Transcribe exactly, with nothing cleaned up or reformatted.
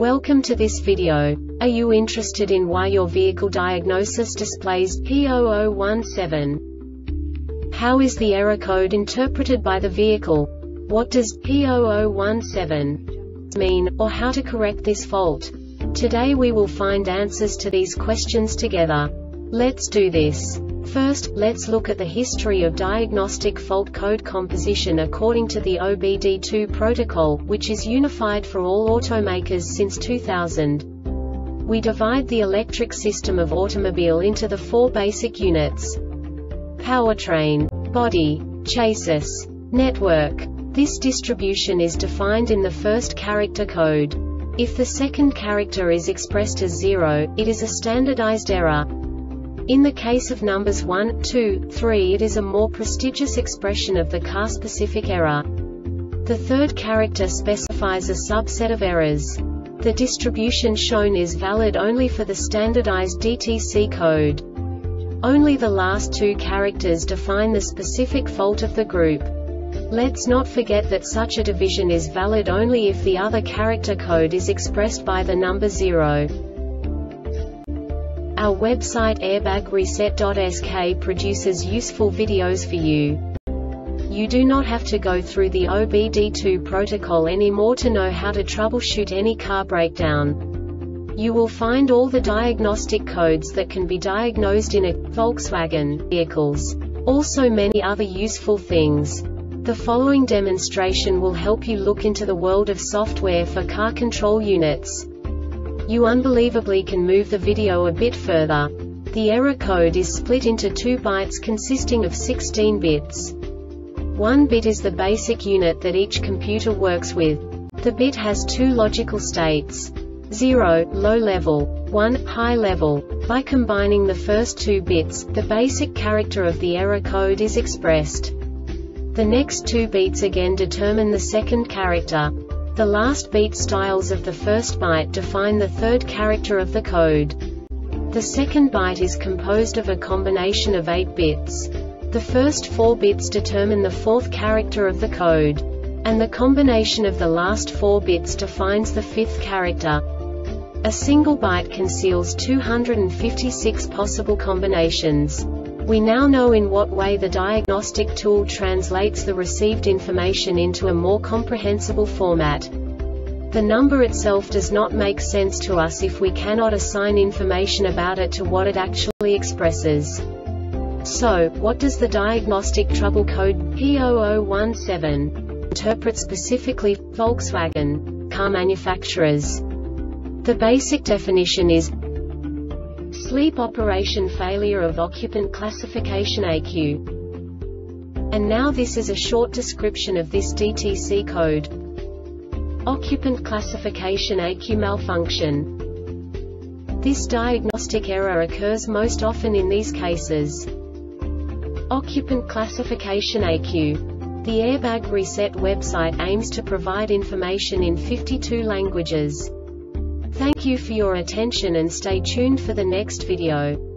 Welcome to this video. Are you interested in why your vehicle diagnosis displays P zero zero one seven? How is the error code interpreted by the vehicle? What does P zero zero one seven mean, or how to correct this fault? Today we will find answers to these questions together. Let's do this. First, let's look at the history of diagnostic fault code composition according to the O B D two protocol, which is unified for all automakers since two thousand. We divide the electric system of automobile into the four basic units: powertrain, body, chassis, network. This distribution is defined in the first character code. If the second character is expressed as zero, it is a standardized error. In the case of numbers one, two, three, it is a more prestigious expression of the car-specific error. The third character specifies a subset of errors. The distribution shown is valid only for the standardized D T C code. Only the last two characters define the specific fault of the group. Let's not forget that such a division is valid only if the other character code is expressed by the number zero. Our website airbag reset dot S K produces useful videos for you. You do not have to go through the O B D two protocol anymore to know how to troubleshoot any car breakdown. You will find all the diagnostic codes that can be diagnosed in a Volkswagen vehicles. Also many other useful things. The following demonstration will help you look into the world of software for car control units. You unbelievably can move the video a bit further. The error code is split into two bytes consisting of sixteen bits. One bit is the basic unit that each computer works with. The bit has two logical states: zero, low level, one, high level. By combining the first two bits, the basic character of the error code is expressed. The next two bits again determine the second character. The last beat styles of the first byte define the third character of the code. The second byte is composed of a combination of eight bits. The first four bits determine the fourth character of the code. And the combination of the last four bits defines the fifth character. A single byte conceals two hundred fifty-six possible combinations. We now know in what way the diagnostic tool translates the received information into a more comprehensible format. The number itself does not make sense to us if we cannot assign information about it to what it actually expresses. So, what does the diagnostic trouble code P zero zero one seven interpret specifically for Volkswagen car manufacturers? The basic definition is sleep operation failure of occupant classification A Q. And now this is a short description of this D T C code. Occupant classification A Q malfunction. This diagnostic error occurs most often in these cases: occupant classification A Q. The Airbag Reset website aims to provide information in fifty-two languages. Thank you for your attention and stay tuned for the next video.